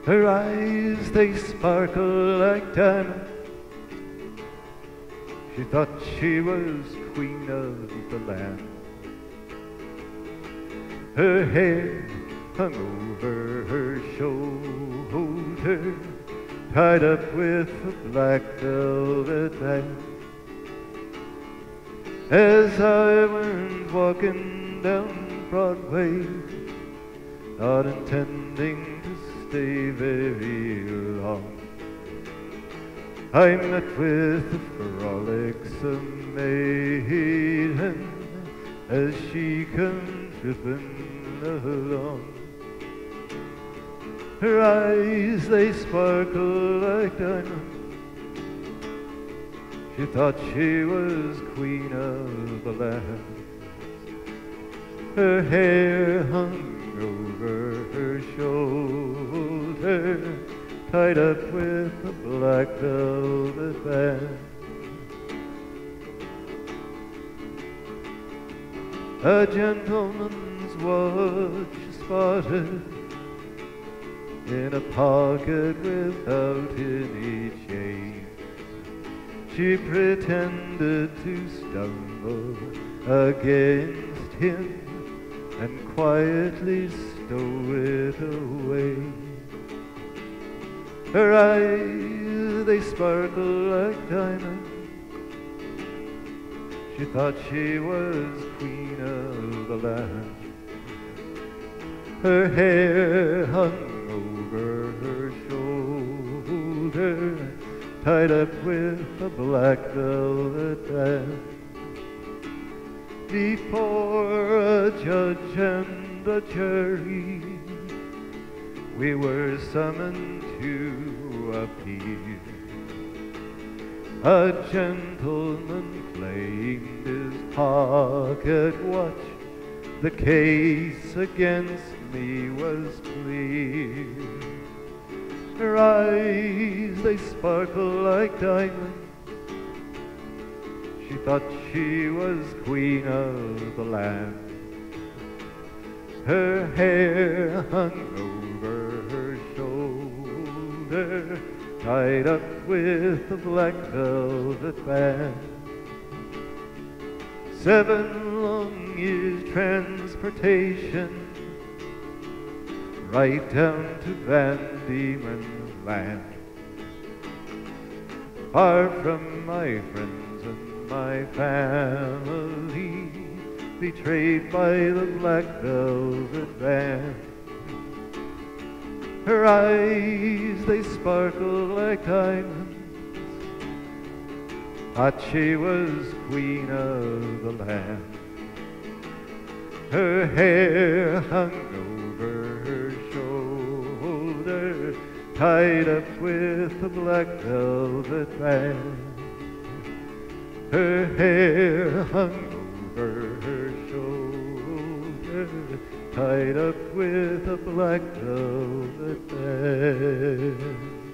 Her eyes, they sparkle like diamonds. She thought she was queen of the land. Her hair hung over her shoulder, tied up with a black velvet band. As I went walking down Broadway, not intending to stay very long, I met with a frolicsome maiden as she came tripping along. Her eyes, they sparkle like diamonds. She thought she was queen of the land. Her hair hung over her shoulder, tied up with a black velvet band. A gentleman's watch spotted in a pocket without any chain. She pretended to stumble against him and quietly stow it away. Her eyes, they sparkle like diamonds. She thought she was queen of the land. Her hair hung over her shoulder, tied up with a black velvet band. Before a judge and a jury, we were summoned to appear. A gentleman claimed his pocket watch. The case against me was clear. Her eyes, they sparkle like diamonds. She thought she was queen of the land. Her hair hung over her shoulder, tied up with a black velvet band. 7 long years transportation, right down to Van Diemen's Land. Far from my friends and my family, betrayed by the black velvet van. Her eyes, they sparkle like diamonds. Thought she was queen of the land. Her hair hung over her shoulder, tied up with a black velvet band. Her hair hung over her shoulder, tied up with a black velvet band.